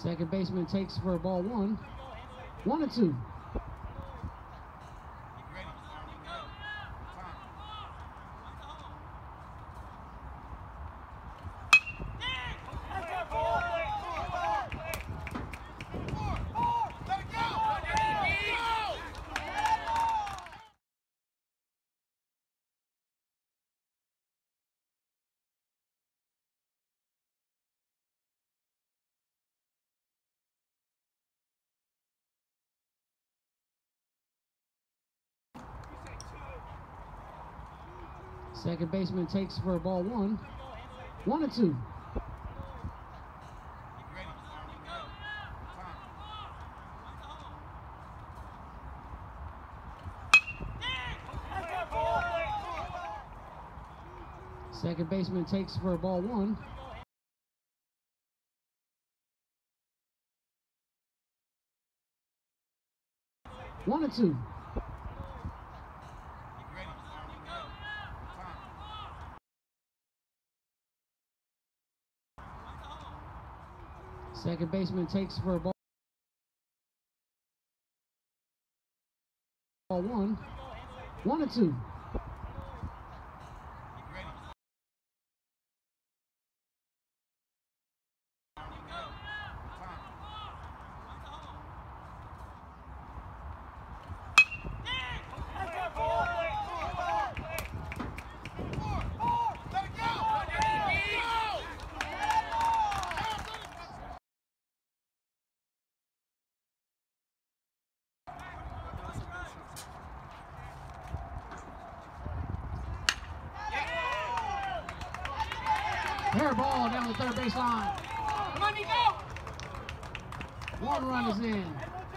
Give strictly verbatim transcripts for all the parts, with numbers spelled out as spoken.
Second baseman takes for ball one. One and two. Second baseman takes for ball one. One and two. Second baseman takes for ball one. One and two. Second baseman takes for ball one. One and two. Fair ball down the third base line. Come on, Nico! One run is in.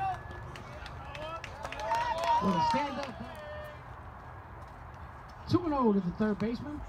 With a stand up. two and oh to the third baseman.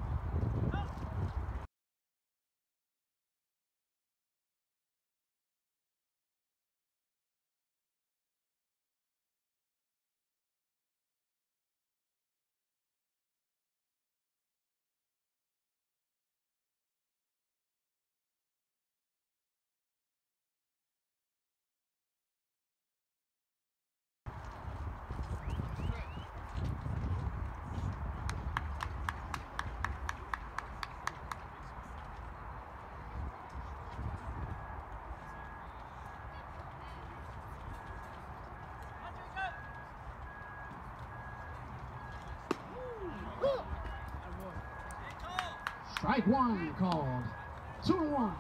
Strike one called. Two and one.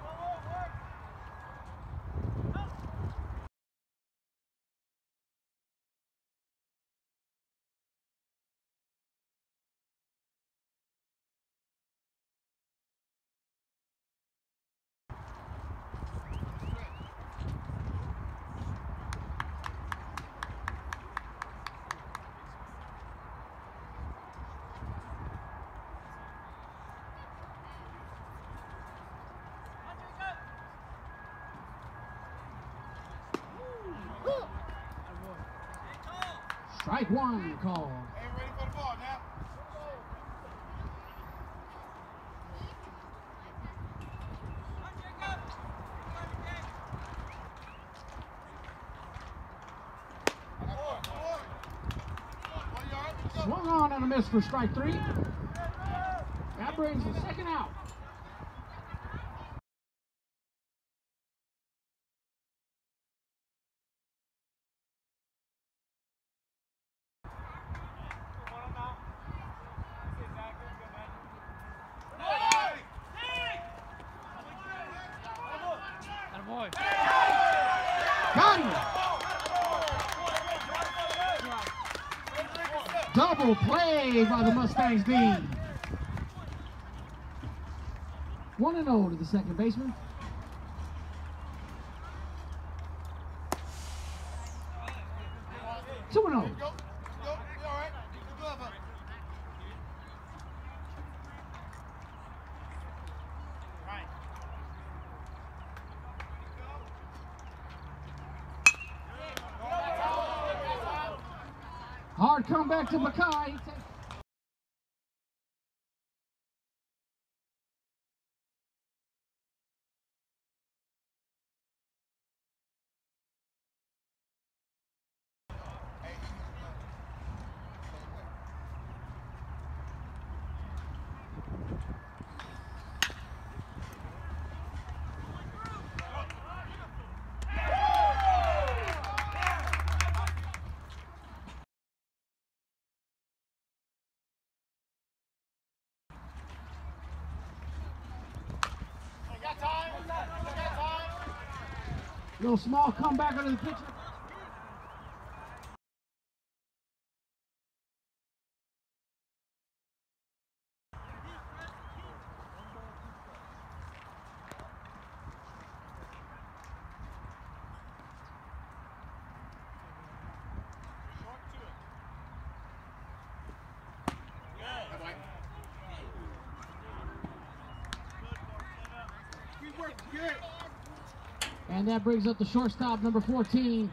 Strike one called. Hey, ready for the ball now. Swung on and a miss for strike three. That brings the second out. Got him. Double play by the Mustangs D. one and oh to the second baseman. two and oh. Hard comeback to Mackay. Little small comeback under the pitcher. And that brings up the shortstop, number fourteen.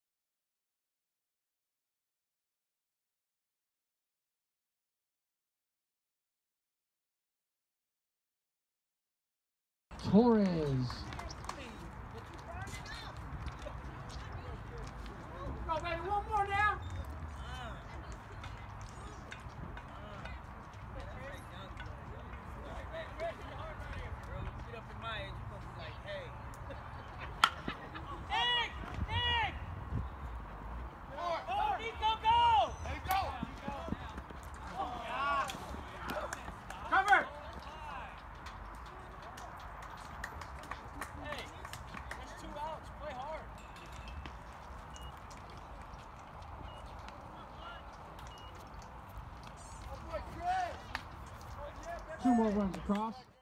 Torres. Go, baby, one more now. Two more runs across.